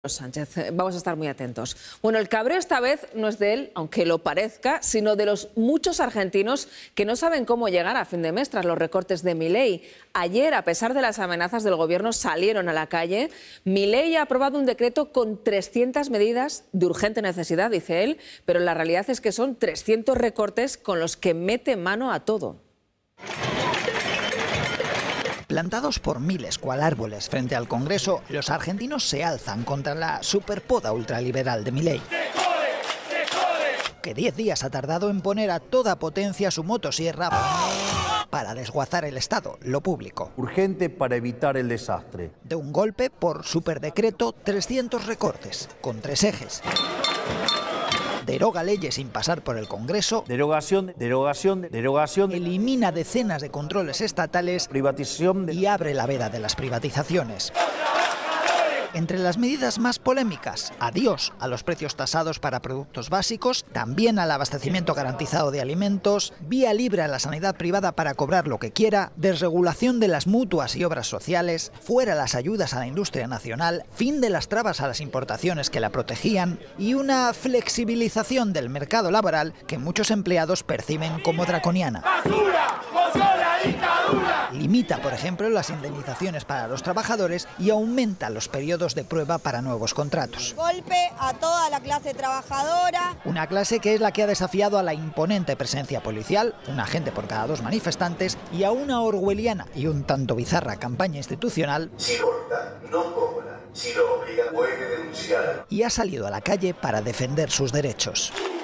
Sánchez, vamos a estar muy atentos. Bueno, el cabreo esta vez no es de él, aunque lo parezca, sino de los muchos argentinos que no saben cómo llegar a fin de mes tras los recortes de Milei. Ayer, a pesar de las amenazas del gobierno, salieron a la calle. Milei ha aprobado un decreto con 300 medidas de urgente necesidad, dice él, pero la realidad es que son 300 recortes con los que mete mano a todo. Plantados por miles cual árboles frente al Congreso, los argentinos se alzan contra la superpoda ultraliberal de Milei, que 10 días ha tardado en poner a toda potencia su motosierra para desguazar el Estado, lo público. Urgente para evitar el desastre. De un golpe, por superdecreto, 300 recortes, con 3 ejes. Deroga leyes sin pasar por el Congreso. Derogación. Elimina decenas de controles estatales. Privatización. Y abre la veda de las privatizaciones. Entre las medidas más polémicas, adiós a los precios tasados para productos básicos, también al abastecimiento garantizado de alimentos, vía libre a la sanidad privada para cobrar lo que quiera, desregulación de las mutuas y obras sociales, fuera las ayudas a la industria nacional, fin de las trabas a las importaciones que la protegían y una flexibilización del mercado laboral que muchos empleados perciben como draconiana. ¡Basura! ¡Votó la dictadura! Limita, por ejemplo, las indemnizaciones para los trabajadores y aumenta los periodos de prueba para nuevos contratos. Golpe a toda la clase trabajadora. Una clase que es la que ha desafiado a la imponente presencia policial, un agente por cada 2 manifestantes, y a una orwelliana y un tanto bizarra campaña institucional. Si corta, no cobra. Si lo obliga, puede denunciar. Y ha salido a la calle para defender sus derechos.